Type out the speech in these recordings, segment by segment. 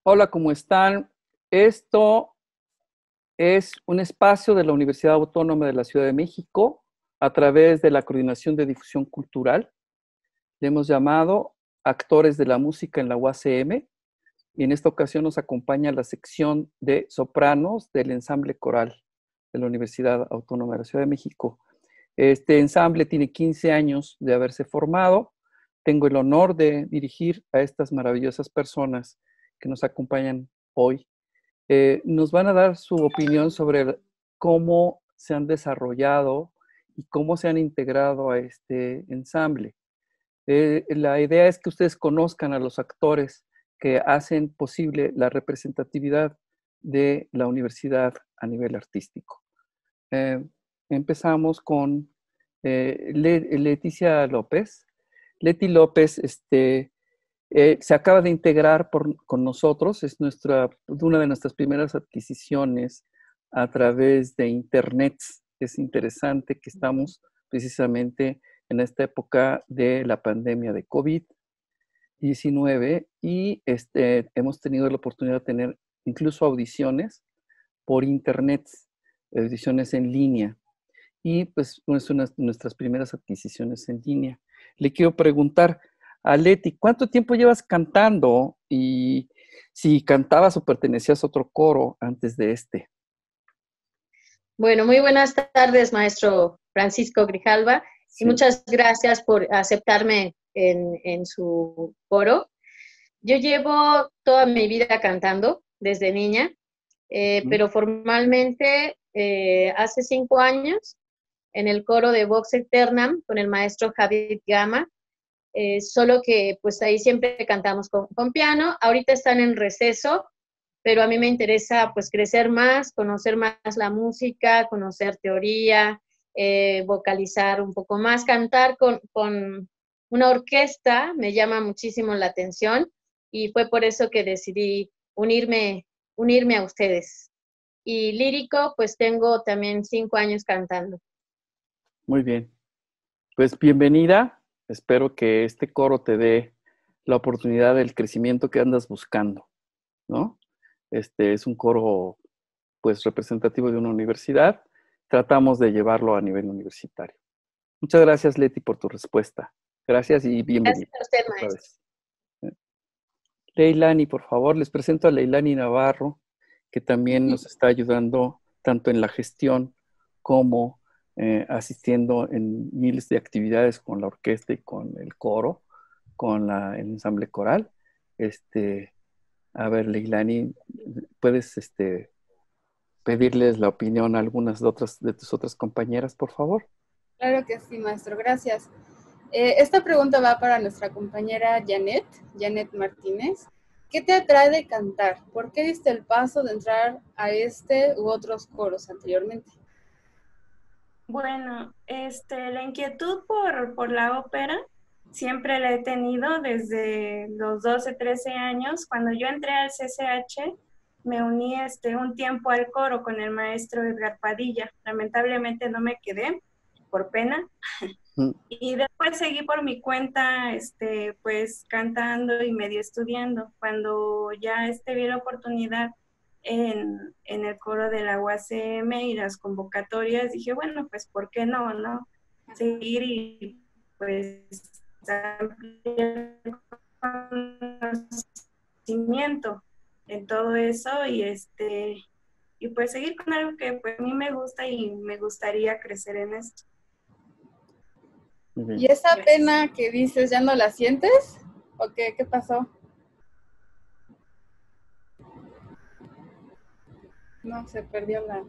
Hola, ¿cómo están? Esto es un espacio de la Universidad Autónoma de la Ciudad de México a través de la Coordinación de Difusión Cultural. Le hemos llamado Actores de la Música en la UACM y en esta ocasión nos acompaña la sección de sopranos del ensamble coral de la Universidad Autónoma de la Ciudad de México. Este ensamble tiene 15 años de haberse formado. Tengo el honor de dirigir a estas maravillosas personas que nos acompañan hoy. Nos van a dar su opinión sobre cómo se han desarrollado y cómo se han integrado a este ensamble. La idea es que ustedes conozcan a los actores que hacen posible la representatividad de la universidad a nivel artístico. Eh, Empezamos con Leticia López. Leti López se acaba de integrar con nosotros, es una de nuestras primeras adquisiciones a través de Internet. Es interesante que estamos precisamente en esta época de la pandemia de COVID-19 y hemos tenido la oportunidad de tener incluso audiciones por Internet, audiciones en línea. Y pues es una de nuestras primeras adquisiciones en línea. Le quiero preguntar a Leti, ¿cuánto tiempo llevas cantando? Y si cantabas o pertenecías a otro coro antes de este. Bueno, muy buenas tardes, maestro Francisco Grijalva, y muchas gracias por aceptarme en su coro. Yo llevo toda mi vida cantando desde niña, pero formalmente hace 5 años en el coro de Vox Aeternam con el maestro Javid Gama, solo que pues ahí siempre cantamos con piano. Ahorita están en receso, pero a mí me interesa pues crecer más, conocer más la música, conocer teoría, vocalizar un poco más, cantar con una orquesta me llama muchísimo la atención y fue por eso que decidí unirme a ustedes. Y lírico, pues tengo también 5 años cantando. Muy bien. Pues bienvenida. Espero que este coro te dé la oportunidad del crecimiento que andas buscando, ¿no? Este es un coro, pues, representativo de una universidad. Tratamos de llevarlo a nivel universitario. Muchas gracias, Leti, por tu respuesta. Gracias y bienvenida. Gracias a usted, maestro. Leilani, por favor, les presento a Leilani Navarro, que también nos está ayudando tanto en la gestión como asistiendo en miles de actividades con la orquesta y con el coro, con el ensamble coral. A ver, Leilani, ¿puedes pedirles la opinión a algunas de tus otras compañeras, por favor? Claro que sí, maestro, gracias. Esta pregunta va para nuestra compañera Janet Martínez. ¿Qué te atrae de cantar? ¿Por qué diste el paso de entrar a este u otros coros anteriormente? Bueno, la inquietud por la ópera siempre la he tenido desde los 12, 13 años. Cuando yo entré al CCH, me uní un tiempo al coro con el maestro Edgar Padilla. Lamentablemente no me quedé por pena. Y después seguí por mi cuenta, pues cantando y medio estudiando. Cuando ya vi la oportunidad en el coro de la UACM y las convocatorias, dije, bueno, pues ¿por qué no? Seguir y pues ampliar el conocimiento en todo eso y pues seguir con algo que pues a mí me gusta y me gustaría crecer en esto. ¿Y esa pena que dices, ya no la sientes? ¿O qué pasó? No, se perdió la...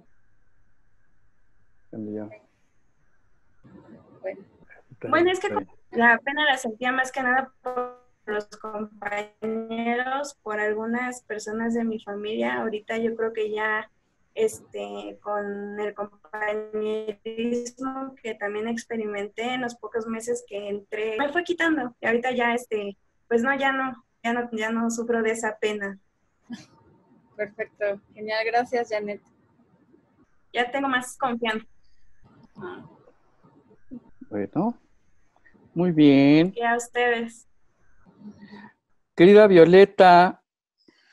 Bueno, es que la pena la sentía más que nada por los compañeros, por algunas personas de mi familia. Ahorita yo creo que ya con el compañerismo que también experimenté en los pocos meses que entré, me fue quitando. Y ahorita ya pues no, ya no sufro de esa pena. Perfecto, genial, gracias, Janet. Ya tengo más confianza. Bueno, muy bien. Y a ustedes. Querida Violeta,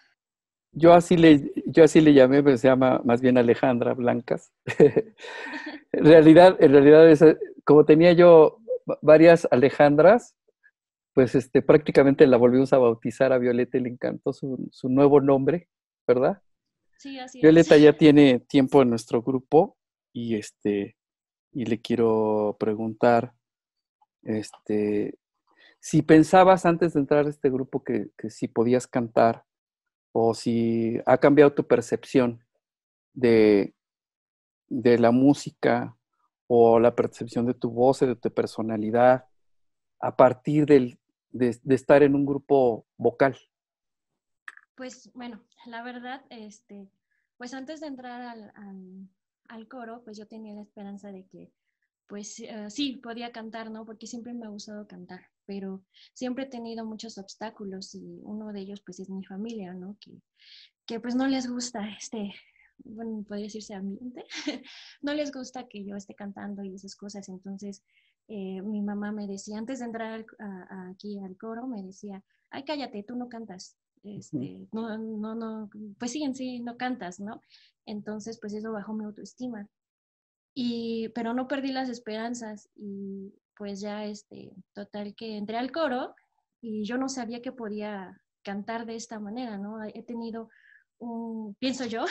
yo así le llamé, pero se llama más bien Alejandra Blancas. En realidad como tenía yo varias Alejandras, pues prácticamente la volvimos a bautizar a Violeta y le encantó su nuevo nombre, ¿verdad? Sí, así es. Violeta ya tiene tiempo en nuestro grupo y y le quiero preguntar, si pensabas antes de entrar a este grupo que si podías cantar o si ha cambiado tu percepción de, de la música o la percepción de tu voz y de tu personalidad a partir de estar en un grupo vocal. Pues bueno, la verdad, pues antes de entrar al coro, pues yo tenía la esperanza de que, pues sí, podía cantar, ¿no? Porque siempre me ha gustado cantar, pero siempre he tenido muchos obstáculos y uno de ellos, pues es mi familia, ¿no? Que pues no les gusta bueno, podría decirse ambiente, no les gusta que yo esté cantando y esas cosas, entonces mi mamá me decía, antes de entrar aquí al coro, me decía, ay, cállate, tú no cantas. No, pues sí, en sí no cantas, ¿no? Entonces, pues eso bajó mi autoestima. Pero no perdí las esperanzas y pues ya, total que entré al coro y yo no sabía que podía cantar de esta manera, ¿no? He tenido pienso yo,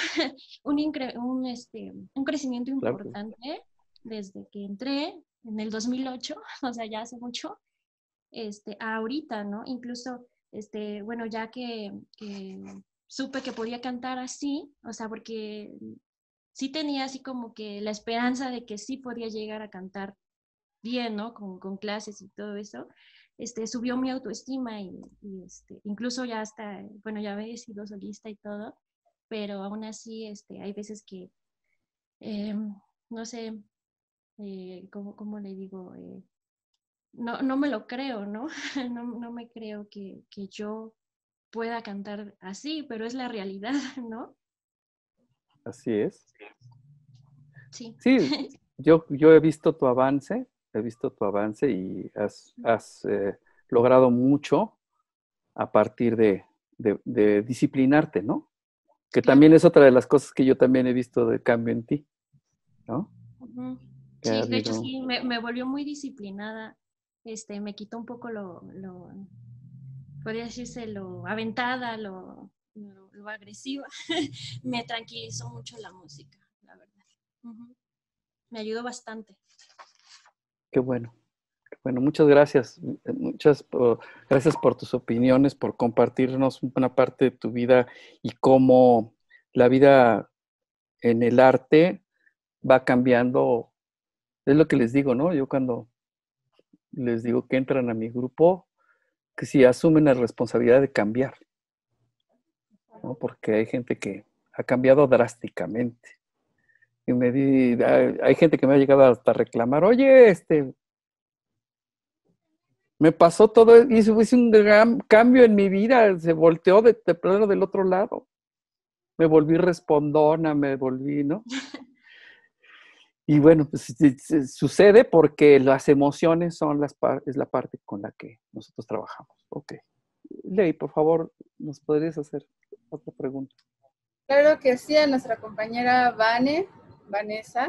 un crecimiento Claro. importante desde que entré en el 2008, o sea, ya hace mucho, a ahorita, ¿no? Incluso, bueno, ya que supe que podía cantar así, o sea, porque sí tenía así como que la esperanza de que sí podía llegar a cantar bien, ¿no? Con clases y todo eso, subió mi autoestima incluso ya hasta, bueno, ya había sido solista y todo, pero aún así, hay veces que, eh, no sé, ¿cómo le digo? No me lo creo, ¿no? No me creo que yo pueda cantar así, pero es la realidad, ¿no? Así es. Sí. Sí, yo he visto tu avance, y has logrado mucho a partir de disciplinarte, ¿no? Que Claro. también es otra de las cosas que yo también he visto de cambio en ti, ¿no? Uh-huh. Que ha Sí, de hecho habido... sí, me volvió muy disciplinada, me quitó un poco podría decirse, lo aventada, lo agresiva. Me tranquilizó mucho la música, la verdad. Uh-huh. Me ayudó bastante. Qué bueno. Bueno, muchas gracias. Gracias por tus opiniones, por compartirnos una parte de tu vida y cómo la vida en el arte va cambiando. Es lo que les digo, ¿no? Yo cuando les digo que entran a mi grupo, que sí asumen la responsabilidad de cambiar, ¿no? Porque hay gente que ha cambiado drásticamente. Y hay gente que me ha llegado hasta a reclamar, oye, me pasó todo, hice un gran cambio en mi vida, se volteó de plano del otro lado. Me volví respondona, me volví, ¿no? Y bueno, pues sucede porque las emociones es la parte con la que nosotros trabajamos. Ok. Ley, por favor, ¿nos podrías hacer otra pregunta? Claro que sí, a nuestra compañera Vanessa.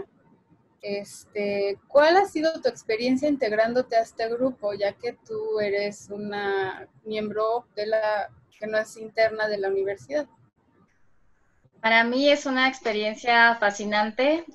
¿Cuál ha sido tu experiencia integrándote a este grupo, ya que tú eres una miembro que no es interna de la universidad? Para mí es una experiencia fascinante.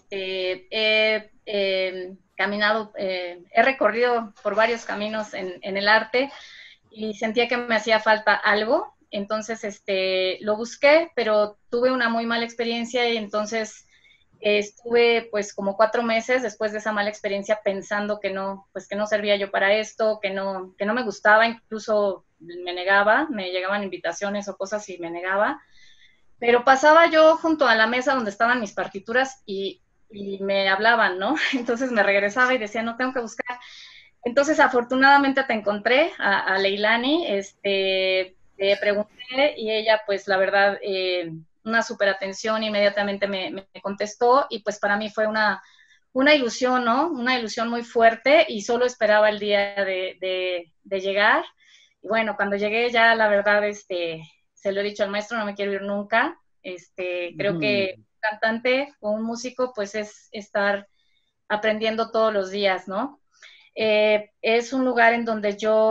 Caminado, he recorrido por varios caminos en el arte y sentía que me hacía falta algo. Entonces, lo busqué, pero tuve una muy mala experiencia y entonces estuve pues como 4 meses después de esa mala experiencia pensando que no, pues que no servía yo para esto, que no me gustaba, incluso me negaba, me llegaban invitaciones o cosas y me negaba. Pero pasaba yo junto a la mesa donde estaban mis partituras y me hablaban, ¿no? Entonces me regresaba y decía, no, tengo que buscar. Entonces, afortunadamente te encontré a Leilani, pregunté y ella, pues, la verdad, una súper atención, inmediatamente me contestó y pues para mí fue una ilusión, ¿no? Una ilusión muy fuerte y solo esperaba el día de llegar. Y bueno, cuando llegué ya, la verdad, se lo he dicho al maestro, no me quiero ir nunca. Creo que un cantante o un músico pues es estar aprendiendo todos los días, ¿no? Es un lugar en donde yo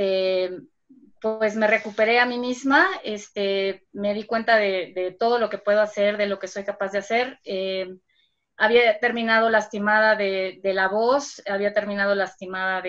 pues me recuperé a mí misma, me di cuenta de todo lo que puedo hacer, de lo que soy capaz de hacer. Había terminado lastimada de la voz, había terminado lastimada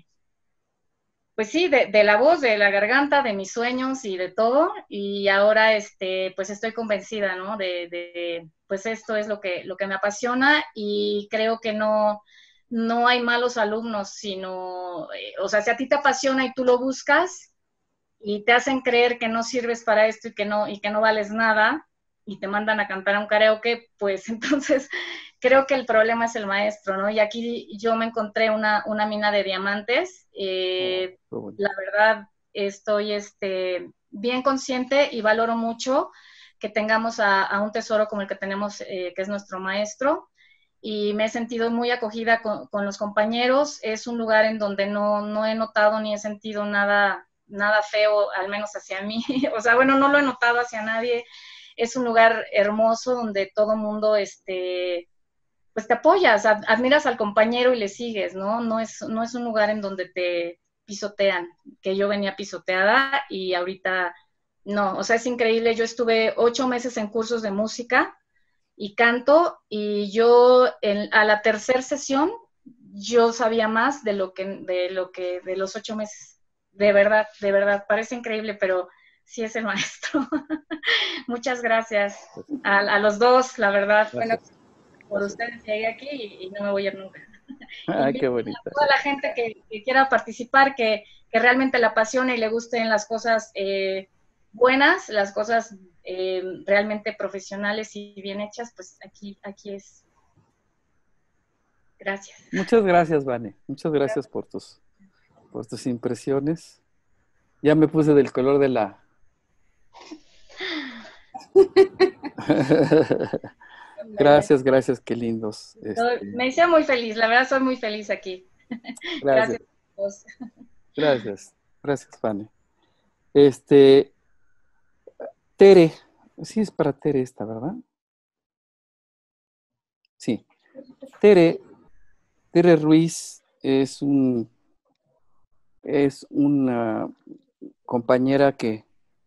pues sí, de la voz, de la garganta, de mis sueños y de todo, y ahora pues estoy convencida, ¿no? Pues esto es lo que me apasiona, y creo que no hay malos alumnos, sino, o sea, si a ti te apasiona y tú lo buscas y te hacen creer que no sirves para esto y que no vales nada, y te mandan a cantar a un karaoke, pues entonces creo que el problema es el maestro, ¿no? Y aquí yo me encontré una mina de diamantes. La verdad, estoy bien consciente y valoro mucho que tengamos a un tesoro como el que tenemos, que es nuestro maestro, y me he sentido muy acogida con los compañeros. Es un lugar en donde no he notado ni he sentido nada feo, al menos hacia mí. O sea, bueno, no lo he notado hacia nadie. Es un lugar hermoso donde todo mundo, pues te apoyas, admiras al compañero y le sigues, ¿no? No es un lugar en donde te pisotean, que yo venía pisoteada y ahorita no. O sea, es increíble. Yo estuve 8 meses en cursos de música y canto, y yo a la tercera sesión yo sabía más de los 8 meses. De verdad, parece increíble, pero sí es el maestro. Muchas gracias a los dos, la verdad. Bueno, por ustedes llegué aquí y no me voy a ir nunca. Ay, qué bonita. A toda la gente que quiera participar, que realmente le apasione y le gusten las cosas buenas, las cosas realmente profesionales y bien hechas, pues aquí es. Gracias. Muchas gracias, Vane. Muchas gracias por tus impresiones. Ya me puse del color de la... Gracias, qué lindos. Me hice muy feliz, la verdad soy muy feliz aquí. Gracias. Gracias, Vane. Tere, sí es para Tere esta, ¿verdad? Sí. Tere Ruiz es una compañera que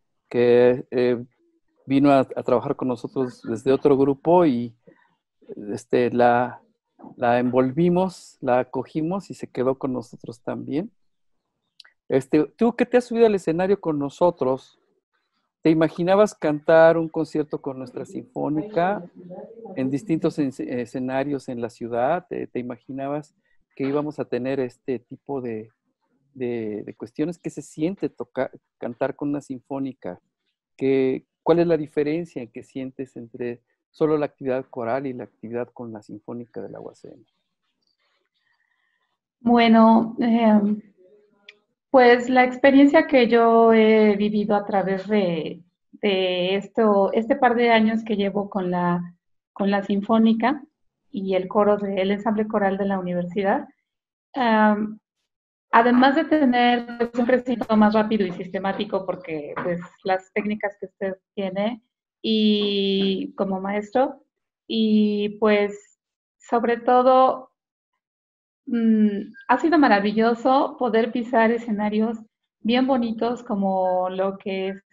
vino a trabajar con nosotros desde otro grupo, y la envolvimos, la acogimos y se quedó con nosotros también. Tú que te has subido al escenario con nosotros, ¿te imaginabas cantar un concierto con nuestra sinfónica en distintos escenarios en la ciudad? ¿Te imaginabas que íbamos a tener este tipo de cuestiones? ¿Qué se siente cantar con una sinfónica? ¿Cuál es la diferencia que sientes entre solo la actividad coral y la actividad con la sinfónica de la UACM? Bueno, pues la experiencia que yo he vivido a través de este par de años que llevo con la sinfónica y el coro del ensamble coral de la universidad, además de tener un crecimiento más rápido y sistemático, porque pues las técnicas que usted tiene y como maestro, y pues sobre todo ha sido maravilloso poder pisar escenarios bien bonitos como lo que es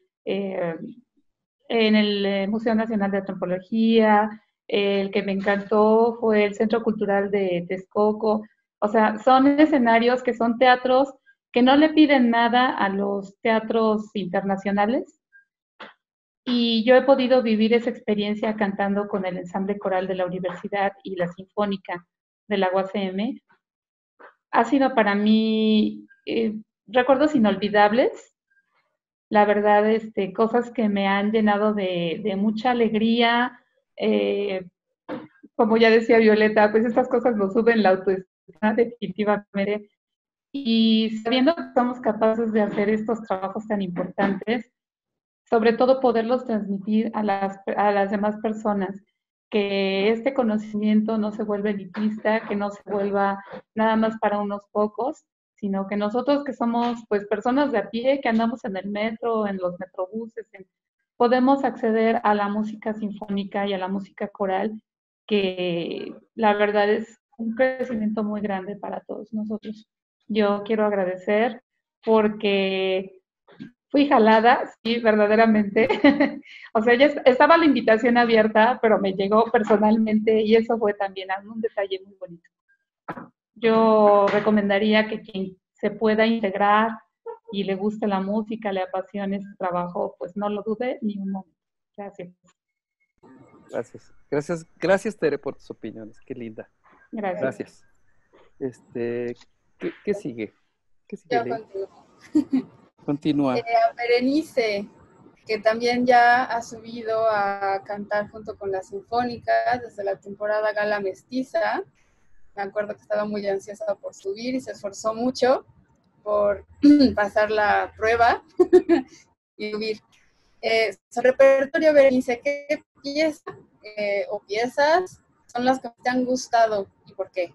en el Museo Nacional de Antropología. El que me encantó fue el Centro Cultural de Texcoco. O sea, son escenarios que son teatros que no le piden nada a los teatros internacionales. Y yo he podido vivir esa experiencia cantando con el ensamble coral de la universidad y la sinfónica de la UACM. Ha sido para mí recuerdos inolvidables. La verdad, cosas que me han llenado de mucha alegría. Como ya decía Violeta, pues estas cosas nos suben la autoestima definitivamente. Y sabiendo que somos capaces de hacer estos trabajos tan importantes, sobre todo poderlos transmitir a las demás personas, que este conocimiento no se vuelva elitista, que no se vuelva nada más para unos pocos, sino que nosotros que somos pues personas de a pie, que andamos en el metro, en los metrobuses, podemos acceder a la música sinfónica y a la música coral, que la verdad es un crecimiento muy grande para todos nosotros. Yo quiero agradecer porque fui jalada, sí, verdaderamente. O sea, ya estaba la invitación abierta, pero me llegó personalmente y eso fue también un detalle muy bonito. Yo recomendaría que quien se pueda integrar y le guste la música, le apasione su trabajo, pues no lo dude ni un momento. Gracias. Gracias, Tere, por tus opiniones. Qué linda. Gracias. ¿Qué sigue? Yo continúo. Continúa. A Berenice, que también ya ha subido a cantar junto con la Sinfónica desde la temporada Gala Mestiza. Me acuerdo que estaba muy ansiosa por subir y se esforzó mucho por pasar la prueba y subir. Su repertorio, Berenice, ¿qué pieza o piezas son las que te han gustado y por qué?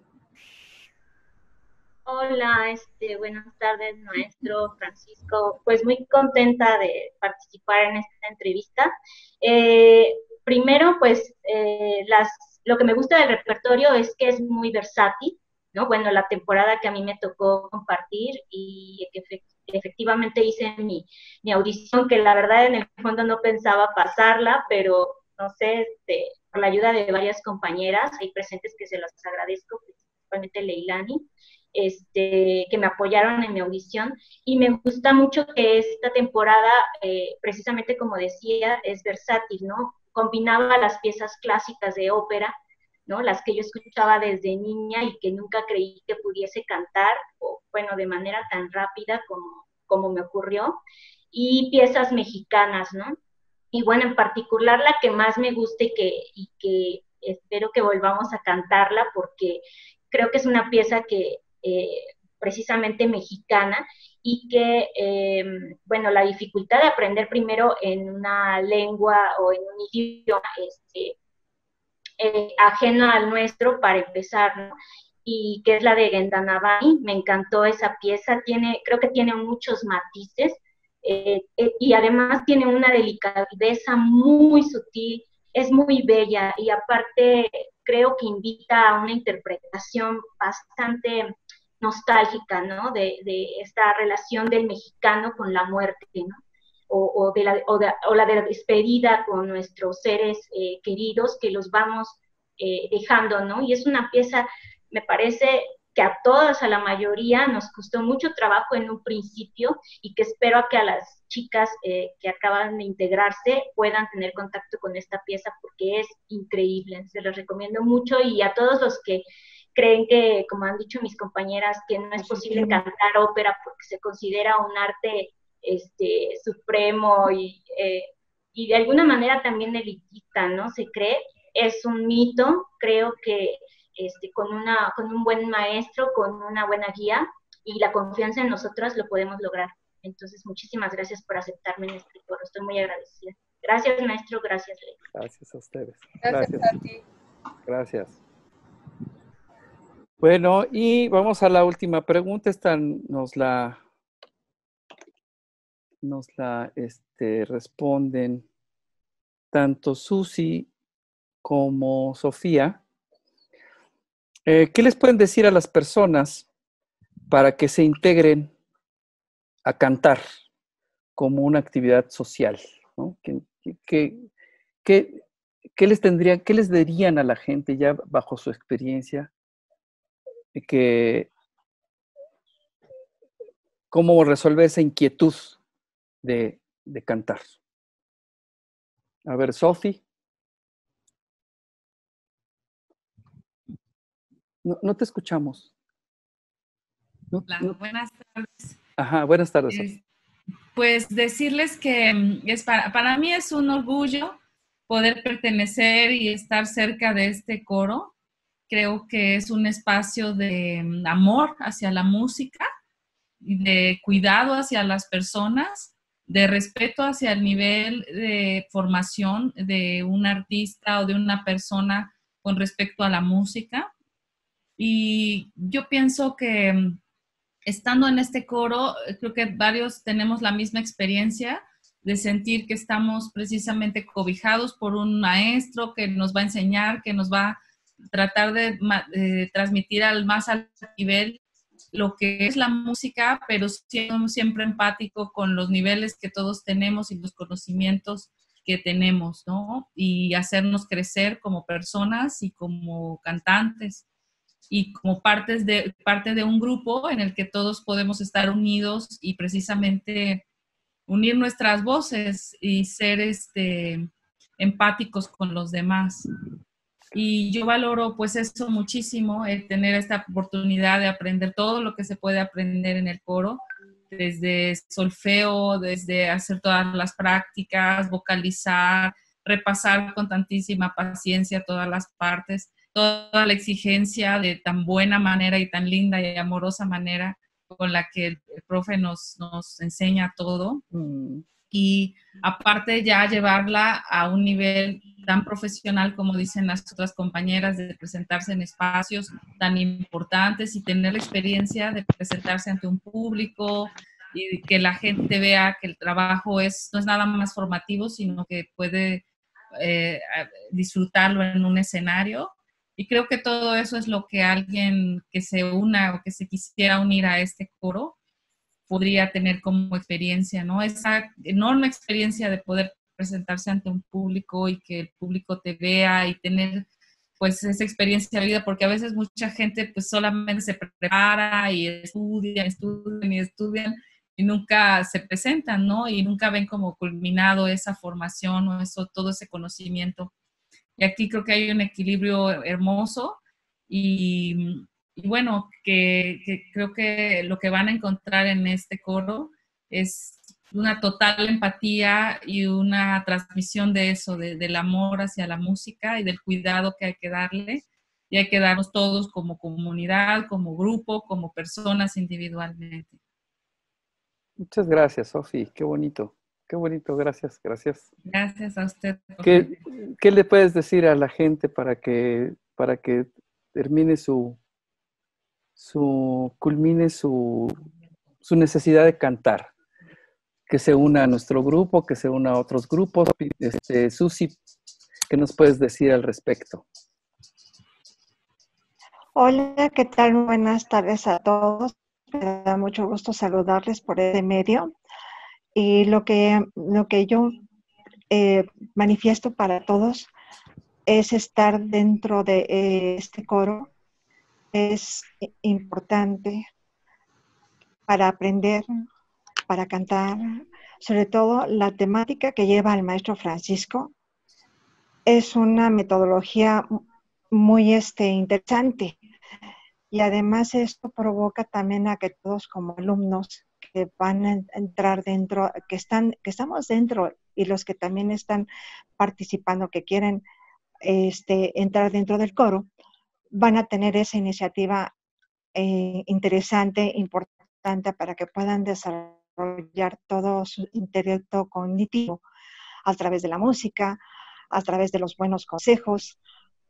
Hola, buenas tardes, maestro Francisco. Pues muy contenta de participar en esta entrevista. Primero, pues, lo que me gusta del repertorio es que es muy versátil, ¿no? Bueno, la temporada que a mí me tocó compartir y que efectivamente hice mi audición, que la verdad en el fondo no pensaba pasarla, pero no sé, por la ayuda de varias compañeras ahí presentes que se las agradezco, principalmente Leilani, que me apoyaron en mi audición, y me gusta mucho que esta temporada, precisamente como decía, es versátil, ¿no? Combinaba las piezas clásicas de ópera, ¿no? Las que yo escuchaba desde niña y que nunca creí que pudiese cantar, o bueno, de manera tan rápida como me ocurrió, y piezas mexicanas, ¿no? Y bueno, en particular la que más me gusta y que espero que volvamos a cantarla, porque creo que es una pieza que precisamente mexicana, y que, bueno, la dificultad de aprender primero en una lengua o en un idioma ajeno al nuestro, para empezar, ¿no? Y que es la de Gendanabay. Me encantó esa pieza, creo que tiene muchos matices, y además tiene una delicadeza muy sutil, es muy bella, y aparte creo que invita a una interpretación bastante nostálgica, ¿no? De esta relación del mexicano con la muerte, ¿no? O la de la despedida con nuestros seres queridos, que los vamos dejando, ¿no? Y es una pieza, me parece, que a todas, a la mayoría, nos costó mucho trabajo en un principio, y que espero que a las chicas que acaban de integrarse puedan tener contacto con esta pieza, porque es increíble. Se los recomiendo mucho, y a todos los que creen que, como han dicho mis compañeras, que no es posible cantar ópera porque se considera un arte supremo y de alguna manera también elitista, ¿no? Se cree, es un mito. Creo que con un buen maestro, con una buena guía y la confianza en nosotras, lo podemos lograr. Entonces, muchísimas gracias por aceptarme en este foro, estoy muy agradecida. Gracias, maestro, gracias, Ley. Gracias a ustedes. Gracias a ti. Gracias. Bueno, y vamos a la última pregunta. Esta nos la responden tanto Susi como Sofía. ¿Qué les pueden decir a las personas para que se integren a cantar como una actividad social, ¿no? ¿Qué les dirían a la gente ya bajo su experiencia? ¿Cómo resolver esa inquietud de cantar? A ver, Sofi. No te escuchamos. Hola, buenas tardes. Ajá, buenas tardes, Sofi. Pues decirles que para mí es un orgullo poder pertenecer y estar cerca de este coro. Creo que es un espacio de amor hacia la música, de cuidado hacia las personas, de respeto hacia el nivel de formación de un artista o de una persona con respecto a la música. Y yo pienso que estando en este coro, creo que varios tenemos la misma experiencia de sentir que estamos precisamente cobijados por un maestro que nos va a enseñar, que nos va a tratar de transmitir al más alto nivel lo que es la música, pero siendo siempre empático con los niveles que todos tenemos y los conocimientos que tenemos, ¿no? Y hacernos crecer como personas y como cantantes y como parte de un grupo en el que todos podemos estar unidos y precisamente unir nuestras voces y ser empáticos con los demás. Y yo valoro pues eso muchísimo, el tener esta oportunidad de aprender todo lo que se puede aprender en el coro, desde solfeo, desde hacer todas las prácticas, vocalizar, repasar con tantísima paciencia todas las partes, toda la exigencia de tan buena manera y tan linda y amorosa manera con la que el profe nos enseña todo. Y aparte ya llevarla a un nivel tan profesional como dicen las otras compañeras, de presentarse en espacios tan importantes y tener la experiencia de presentarse ante un público y que la gente vea que el trabajo no es nada más formativo, sino que puede disfrutarlo en un escenario. Y creo que todo eso es lo que alguien que se una o que se quisiera unir a este coro podría tener como experiencia, ¿no? Esa enorme experiencia de poder presentarse ante un público y que el público te vea y tener pues esa experiencia de vida, porque a veces mucha gente pues solamente se prepara y estudian y nunca se presentan, ¿no? Y nunca ven como culminado esa formación o todo ese conocimiento. Y aquí creo que hay un equilibrio hermoso y bueno, que creo que lo que van a encontrar en este coro es una total empatía y una transmisión de eso, del amor hacia la música y del cuidado que hay que darle. Y hay que darnos todos como comunidad, como grupo, como personas individualmente. Muchas gracias, Sofi. Qué bonito. Qué bonito. Gracias, gracias. Gracias a usted. ¿Qué le puedes decir a la gente para que termine culmine su necesidad de cantar? Que se una a nuestro grupo, que se una a otros grupos. Susi, ¿qué nos puedes decir al respecto? Hola, ¿qué tal? Buenas tardes a todos. Me da mucho gusto saludarles por este medio. Y lo que yo manifiesto para todos es estar dentro de este coro. Es importante para aprender, para cantar, sobre todo la temática que lleva el maestro Francisco. Es una metodología muy interesante y además esto provoca también a que todos como alumnos que van a entrar dentro, que estamos dentro y los que también están participando, que quieren entrar dentro del coro, van a tener esa iniciativa interesante, importante para que puedan desarrollar todo su intelecto cognitivo a través de la música, a través de los buenos consejos.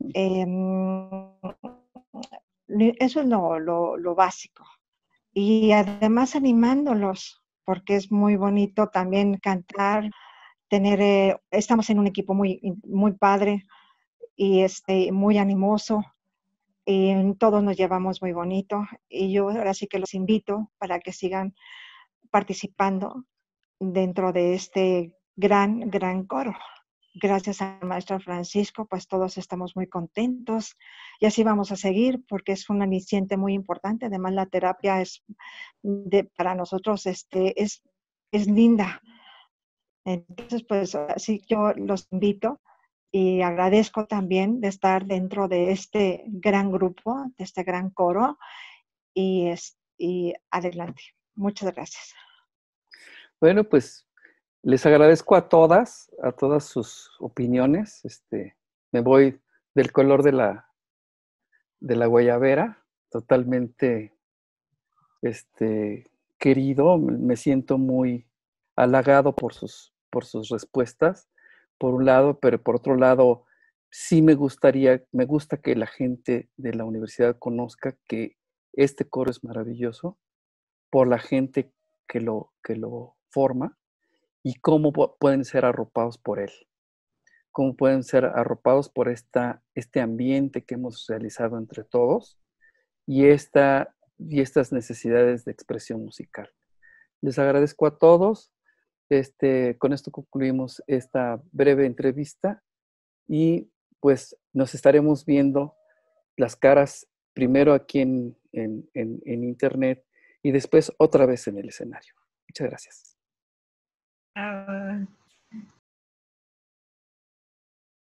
Eso es lo básico. Y además animándolos, porque es muy bonito también cantar, estamos en un equipo muy, muy padre y muy animoso, y todos nos llevamos muy bonito, y yo ahora sí que los invito para que sigan participando dentro de este gran, gran coro. Gracias al maestro Francisco, pues todos estamos muy contentos y así vamos a seguir porque es un aliciente muy importante. Además, la terapia para nosotros es linda. Entonces, pues así yo los invito y agradezco también de estar dentro de este gran grupo, de este gran coro y adelante. Muchas gracias. Bueno, pues les agradezco a todas sus opiniones. Me voy del color de la guayabera, totalmente querido. Me siento muy halagado por sus respuestas, por un lado, pero por otro lado, sí me gusta que la gente de la universidad conozca que este coro es maravilloso, por la gente que lo forma y cómo pueden ser arropados por él, cómo pueden ser arropados por este ambiente que hemos realizado entre todos y estas necesidades de expresión musical. Les agradezco a todos. Con esto concluimos esta breve entrevista y pues nos estaremos viendo las caras primero aquí en internet y después otra vez en el escenario. Muchas gracias.